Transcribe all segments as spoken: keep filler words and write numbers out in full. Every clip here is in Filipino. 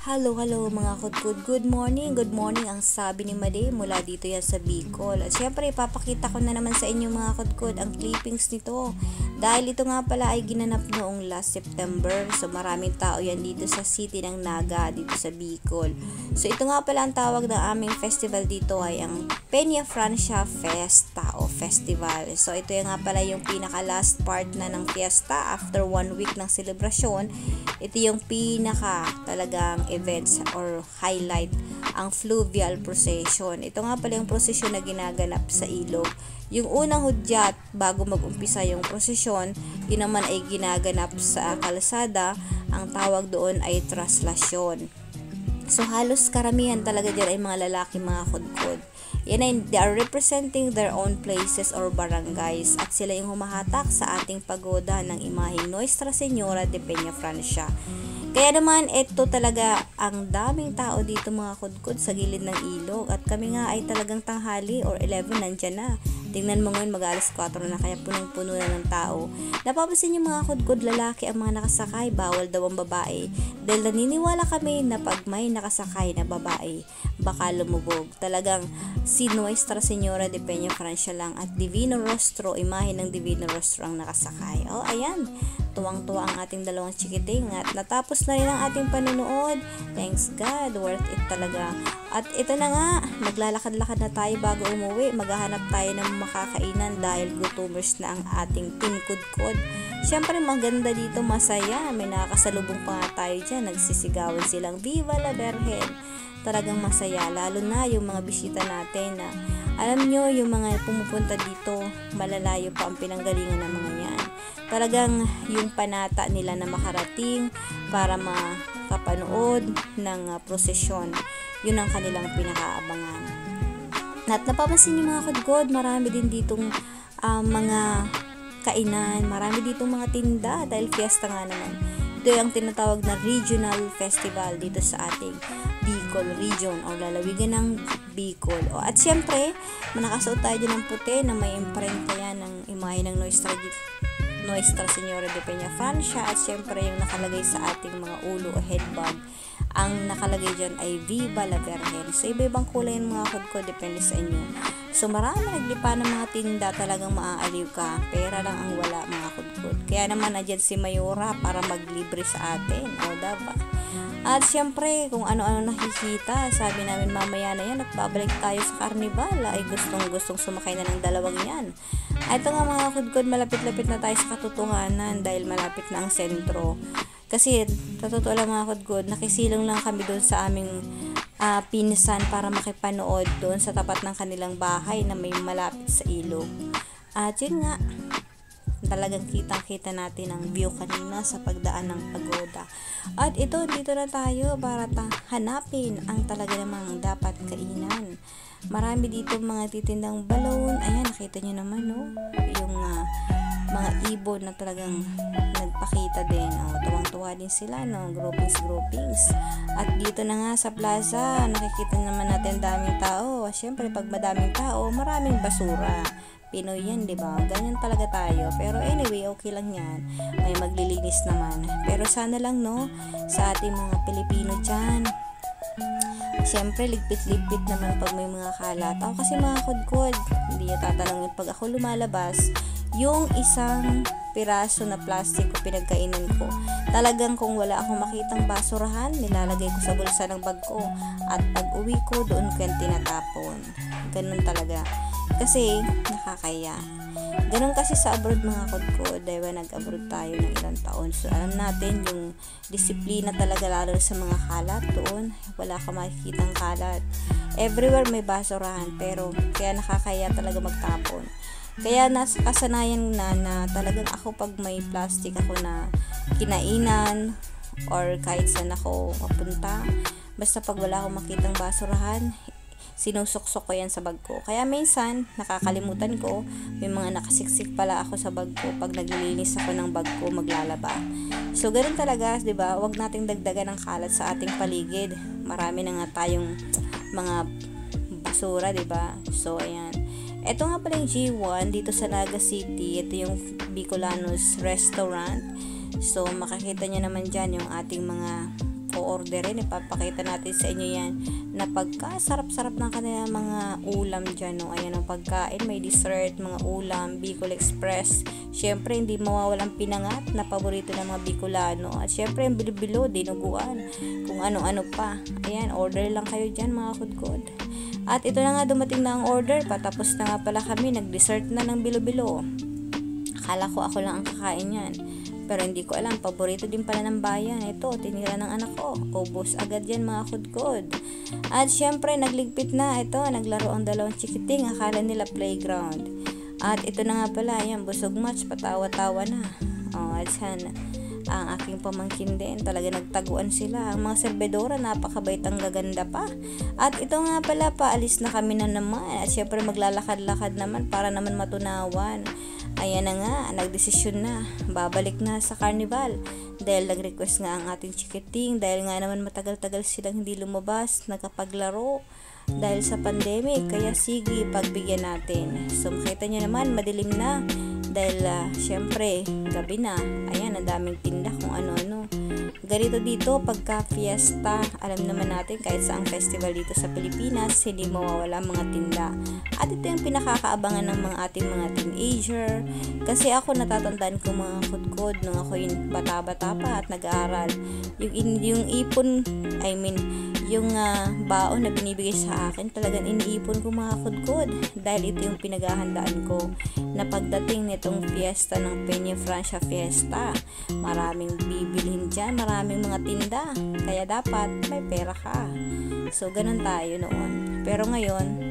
Hello, hello mga kudkud. Good morning, good morning ang sabi ni Made mula dito yan sa Bicol. At syempre, ipapakita ko na naman sa inyo mga kudkud ang clippings nito. Dahil ito nga pala ay ginanap noong last September. So maraming tao yan dito sa city ng Naga, dito sa Bicol. So ito nga pala ang tawag ng aming festival dito ay ang Peña Francia Festa o Festival. So ito nga pala yung pinaka last part na ng fiesta after one week ng selebrasyon. Ito yung pinaka talagang events or highlight, ang fluvial procession. Ito nga pala yung procession na ginaganap sa ilog. Yung unang hudyat bago mag-umpisa yung procession, yun naman ay ginaganap sa kalsada. Ang tawag doon ay traslasyon. So halos karamihan talaga dyan ay mga lalaki, mga kudkod. Yan ay, they are representing their own places or barangays at sila yung humahatak sa ating pagoda ng imaheng Nuestra Señora de Peña Francia. Kaya naman, ito talaga ang daming tao dito mga kudkod sa gilid ng ilog at kami nga ay talagang tanghali or eleven nandyan na. Tingnan mo ngayon mag-alas kwatro na kaya punong-puno na ng tao. Napapansin yung mga kudkod lalaki ang mga nakasakay, bawal daw ang babae. Dahil naniniwala kami na pag may nakasakay na babae, baka lumubog. Talagang si Nuestra Señora de Peña Francia lang at Divino Rostro, imahe ng Divino Rostro ang nakasakay. Oh, ayan. Tuwang-tuwa ang ating dalawang chikiting at natapos na rin ang ating panonood. Thanks God, worth it talaga. At ito na nga, maglalakad-lakad na tayo bago umuwi. Maghahanap tayo ng makakainan dahil gutomers na ang ating team kudkod. Siyempre maganda dito, masaya. May nakakasalubong pa nga tayo dyan. Nagsisigawan silang Viva la Virgen. Talagang masaya, lalo na yung mga bisita natin na alam nyo, yung mga pumupunta dito, malalayo pa ang pinanggalingan ng mga yan. Talagang yung panata nila na makarating para makapanood ng uh, prosesyon, yun ang kanilang pinakaabangan. At napapansin niyo mga kudkod, marami din ditong uh, mga kainan, marami ditong mga tinda dahil fiesta nga naman. Ito yung tinatawag na regional festival dito sa ating Bicol region o lalawigan ng Bicol. O, at syempre, manakasuot tayo din ng puti na may imprenta yan ng imahe ng Nuestra Nuestra Señora de Peña Francia at syempre yung nakalagay sa ating mga ulo o headband. Ang nakalagay dyan ay Viva la Virgen. So iba-ibang kulay ng mga kudkod, depende sa inyo. So marami naglipa ng mga tinda, talagang maaaliw ka. Pera lang ang wala mga kudkod. Kaya naman na dyan si Mayora para maglibre sa atin. O diba? At syempre, kung ano-ano nakikita, sabi namin mamaya na yan at babalik tayo sa karnival, ay gustong-gustong sumakay na ng dalawang yan. At ito nga mga kudkod, malapit-lapit na tayo sa katotohanan dahil malapit na ang sentro. Kasi, sa totoo lang mga kudkod, nakisilong lang kami doon sa aming uh, pinsan para makipanood doon sa tapat ng kanilang bahay na may malapit sa ilog. At yun nga, talagang kitang-kita natin ang view kanina sa pagdaan ng pagoda. At ito, dito na tayo para ta- hanapin ang talaga namang dapat kainan. Marami dito mga titindang balon. Ayan, nakita nyo naman, no? Yung uh, mga ibon na talagang nagpakita din. Oh, tuwang-tuwa din sila, no? Groupings, groupings. At dito na nga sa plaza, nakikita naman natin daming tao. Siyempre, pag madaming tao, maraming basura. Pinoy yan, di ba? Ganyan talaga tayo. Pero anyway, okay lang yan. May maglilinis naman. Pero sana lang, no? Sa ating mga Pilipino dyan, siyempre, ligpit-ligpit naman pag may mga kalat. Ako kasi mga kudkod, hindi niya tatanungin pag ako lumalabas, yung isang piraso na plastic ko pinagkainan ko. Talagang kung wala akong makitang basurahan, nilalagay ko sa bulsa ng bag ko. At pag uwi ko, doon ko yung tinatapon. Ganun talaga. Kasi nakakaya. Ganun kasi sa abroad mga kudkod, dahil nag-abroad tayo ng ilang taon. So alam natin yung disiplina talaga, lalo sa mga kalat doon. Wala ka makikitang kalat. Everywhere may basurahan, pero kaya nakakaya talaga magtapon. Kaya nasa kasanayan na na talagang ako pag may plastic ako na kinainan or kahit saan ako mapunta, basta pag wala akong makitang basurahan, sinusuksok ko yan sa bag ko. Kaya minsan, nakakalimutan ko, may mga nakasiksik pala ako sa bag ko pag naglilinis ako ng bag ko maglalaba. So, ganun talaga, di ba? Huwag nating dagdagan ng kalat sa ating paligid. Marami na nga tayong mga basura, di ba? So, ayan. Ito nga pala yung G one dito sa Naga City. Ito yung Bicolanos Restaurant. So, makakita nyo naman dyan yung ating mga orderin. Ipapakita natin sa inyo yan na pagkasarap-sarap ng kanilang mga ulam dyan. No? Ayan ang pagkain, may dessert, mga ulam, Bicol Express. Syempre, hindi mawawalang pinangat na paborito ng mga Bicolano. At syempre, yung bilo-bilo, dinuguan, kung ano-ano pa. Ayan, order lang kayo dyan mga kudkod. At ito na nga, dumating na ang order. Patapos na nga pala kami, nag-dessert na ng bilo-bilo. Akala ko ako lang ang kakain yan. Pero hindi ko alam, paborito din pala ng bayan. Ito, tinira ng anak ko. Ubos agad yan mga kudkod. At syempre, nagligpit na. Ito, naglaro ang dalawang chikiting. Akala nila playground. At ito na nga pala, yan, busog match, patawa-tawa na. O, at sana, ang aking pamangkin din, talaga nagtaguan sila. Ang mga serbedora, napakabait, ang gaganda pa. At ito nga pala, paalis na kami na naman. At syempre, maglalakad-lakad naman para naman matunawan. Ayan na nga, nagdesisyon na, babalik na sa carnival. Dahil nag-request nga ang ating chikiting, dahil nga naman matagal-tagal silang hindi lumabas, nagkapaglaro, dahil sa pandemic. Kaya sige, pagbigyan natin. So makita nyo naman, madilim na. Dahil uh, syempre, gabi na. Ayan, ang daming tinda kung ano-ano. Ganito dito, pagka fiesta, alam naman natin kahit saang festival dito sa Pilipinas, hindi mawawala mga tinda. At ito yung pinakakaabangan ng mga ating mga teenager. Kasi ako natatandaan ko mga kudkod nung ako yung bata-bata pa at nag-aaral. Yung, yung ipon, I mean, yung uh, baon na binibigay sa akin, talagang iniipon ko mga kudkod. Dahil ito yung pinaghahandaan ko na pagdating nitong fiesta ng Peña Francia Fiesta. Maraming bibilhin dyan, maraming mga tinda. Kaya dapat may pera ka. So, ganun tayo noon. Pero ngayon,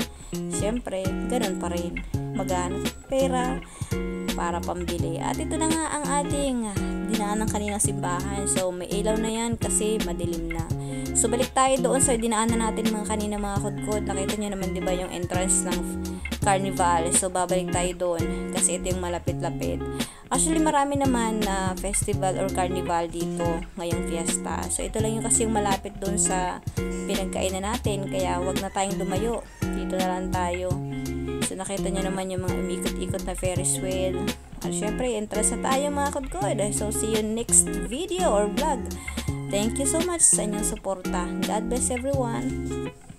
syempre, ganun pa rin. Maghanap pera para pambili. At ito na nga ang ating dinaan ng kaninang simbahan. So, may ilaw na yan kasi madilim na. So, balik tayo doon sa dinaanan natin mga kanina mga kudkod. Nakita nyo naman diba yung entrance ng carnival. So, babalik tayo doon kasi ito yung malapit-lapit. Actually, marami naman na uh, festival or carnival dito ngayong fiesta. So, ito lang yung kasi yung malapit doon sa pinagkainan natin. Kaya, wag na tayong lumayo. Dito na lang tayo. So, nakita nyo naman yung mga umikot-ikot na Ferris wheel. At syempre, entrance na tayo mga kudkod. So, see you next video or vlog. Thank you so much sa inyong suporta. God bless everyone.